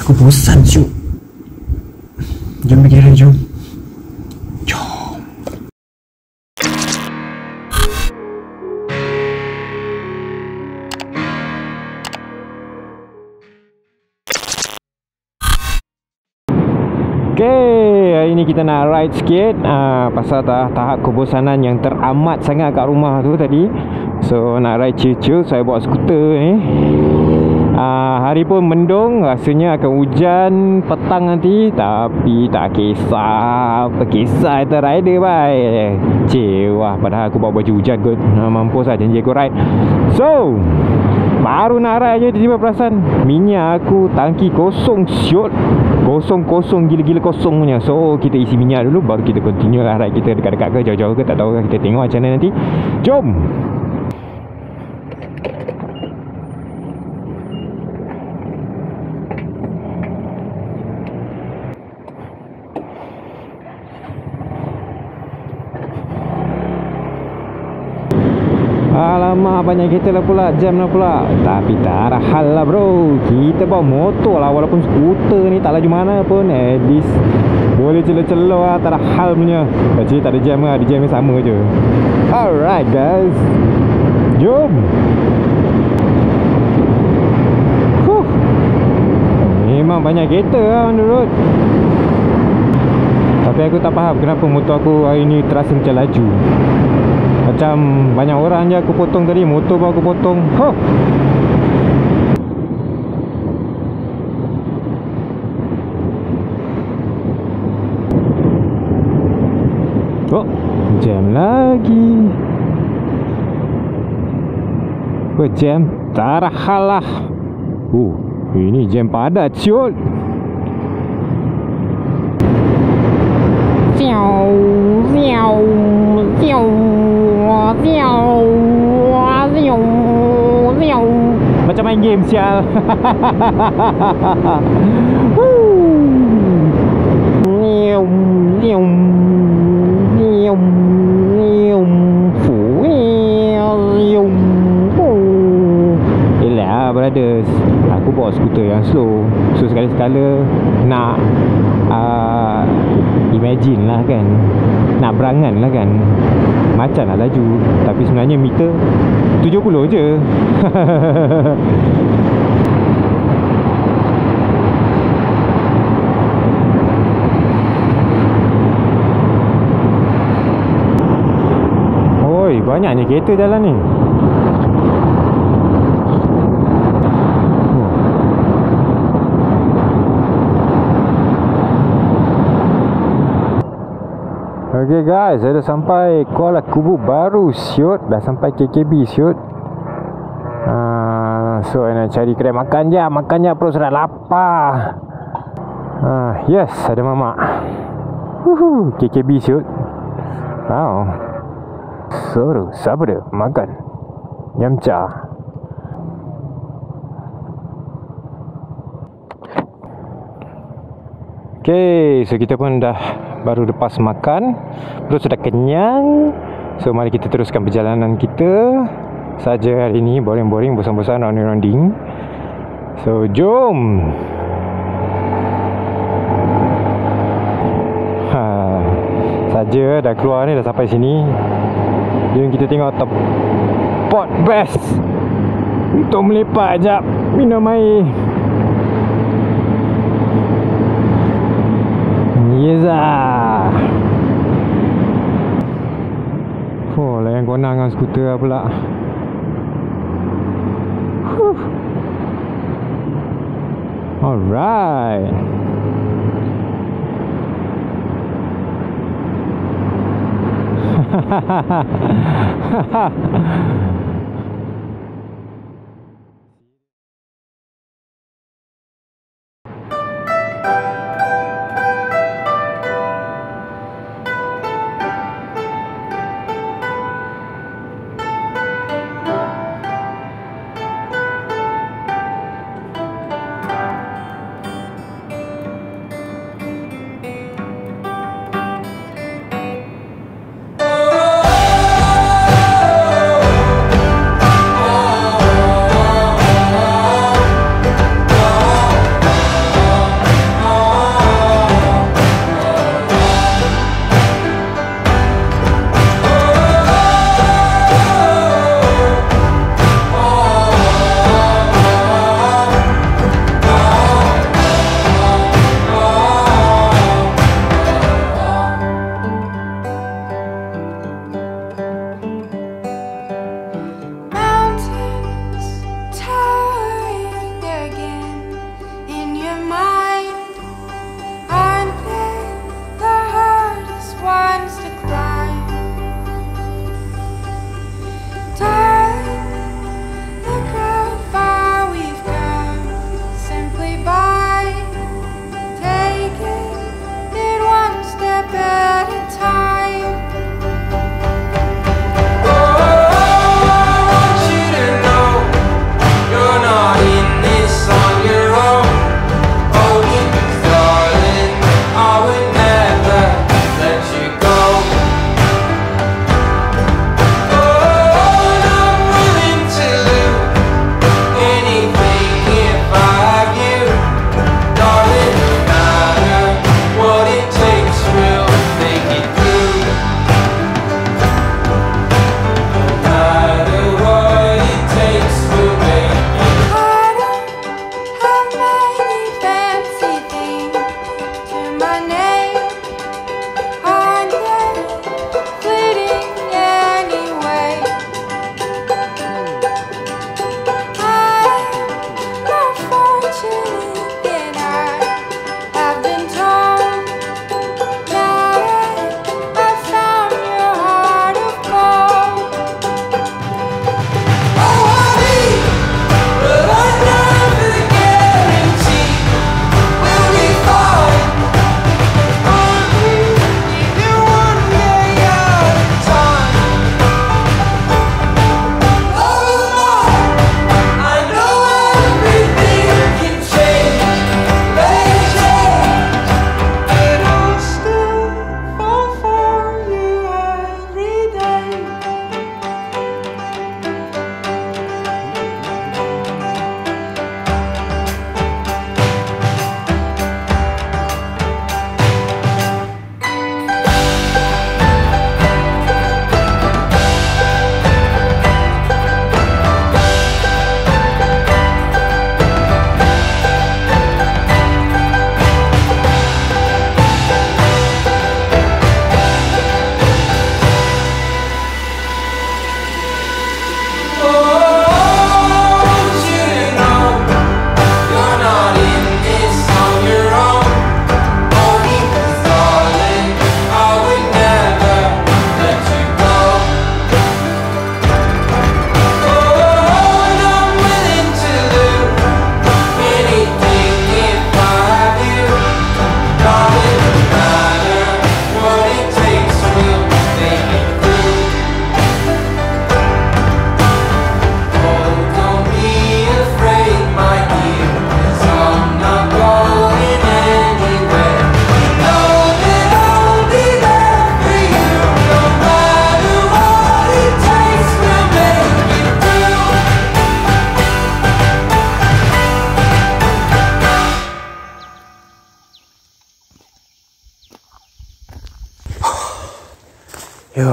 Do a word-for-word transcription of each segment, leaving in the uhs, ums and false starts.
Aku bosan Syuk. Jom pergi ride, jom. Jom. Okay, hari ni kita nak ride sikit uh, pasal tahap, tahap kebosanan yang teramat sangat kat rumah tu tadi. So nak ride chill-chill, saya bawa skuter ni. uh, Hari pun mendung, rasanya akan hujan petang nanti. Tapi tak kisah, apa kisah itu rider bye. Cik, wah padahal aku bawa baju hujan kot. uh, Mampus lah janji aku ride. So baru nak ride je tiba-tiba perasan minyak aku tangki kosong siot. Kosong-kosong, gila-gila kosong punya. So kita isi minyak dulu, baru kita continue lah ride kita. Dekat-dekat ke jauh-jauh ke tak tahu, kita tengok macam mana nanti. Jom. Alamak, banyak kereta lah pula, jam lah pula. Tapi tak ada hal lah bro, kita bawa motor lah. Walaupun skuter ni tak laju mana pun, at least boleh celah-celah lah, tak ada hal punya. Actually tak ada jam lah, di jam ni sama je. Alright guys, jom. huh. Memang banyak kereta lah on the road. Tapi aku tak faham kenapa motor aku hari ni terasa macam laju. Macam banyak orang je aku potong tadi, motor pun aku potong. Huh. Oh, jam lagi. Oh, jam tak ada hal lah. Oh, ini jam padat siut. Siau, siau, siau. Siau, siau, siau. Macam main game sial. Nium, nium, nium, nium, nium. Elah brothers, aku bawa skuter yang slow. So sekali-sekala nak uh, imagine lah kan, nak berangan lah kan, macam nak laju. Tapi sebenarnya meter tujuh puluh je. Oi, banyaknya kereta jalan ni. Okay guys, saya dah sampai Kuala Kubu Baru siut. Dah sampai K K B siut. uh, So saya nak cari kedai makan je. Makan je, perut sudah lapar. uh, Yes, ada mamak. Uhuh, K K B siut. Wow, seru, siapa dia? Makan Yamcha. Okay, so kita pun dah baru lepas makan, perut sudah kenyang. So mari kita teruskan perjalanan kita saja hari ini. Boring-boring, bosan-bosan, rounding-rounding. So jom. ha, Saja dah keluar ni, dah sampai sini. Jom kita tengok tempat best untuk melepak jap, minum air. Yes ah. Oh, layan konang dengan skuter pula. Huh. Alright.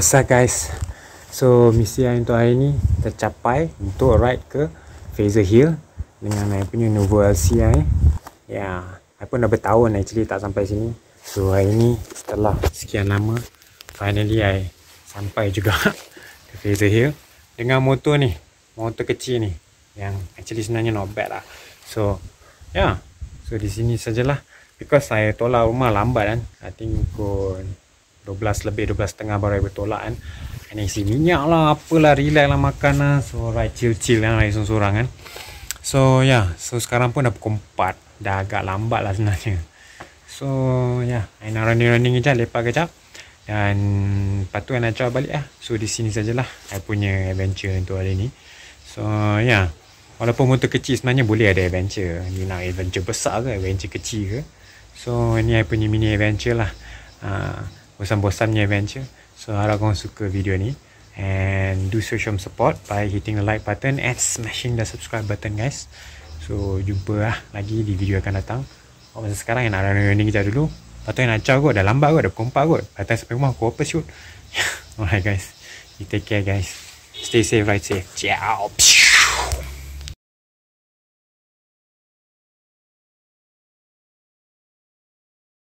What's up guys? So misi saya untuk hari ni tercapai untuk ride ke Fraser Hill dengan saya punya Novo L C I. Ya, saya pun dah bertahun actually tak sampai sini. So hari ni setelah sekian lama, finally saya sampai juga ke Fraser Hill dengan motor ni, motor kecil ni yang actually sebenarnya not bad lah. So ya, yeah. So di sini sajalah because saya tolak rumah lambat kan. I think pukul dua belas lebih, dua belas setengah baru saya bertolak kan. Kena isi minyak lah, apalah, relax lah makan lah. So ride chill-chill lah, ride sorang-sorang kan. So ya, yeah. So sekarang pun dah pukul empat. Dah agak lambat lah sebenarnya. So ya, yeah. I nak running-running kejap, lepak kejap. Dan lepas tu I nak coba balik lah. So di sini sajalah I punya adventure untuk hari ni. So ya, yeah. Walaupun motor kecil sebenarnya boleh ada adventure. You nak adventure besar ke, adventure kecil ke. So ni I punya mini adventure lah. uh, Bosan-bosannya adventure. So harap korang suka video ni. And do show some support by hitting the like button and smashing the subscribe button guys. So jumpa lah lagi di video akan datang. Oh, masa sekarang yang nak running kejap dulu. Lepas tu yang nak caw kot, dah lambat kot, dah pukul empat kot. Datang sampai rumah, aku apa shoot. Alright guys, you take care guys. Stay safe, ride safe. Ciao.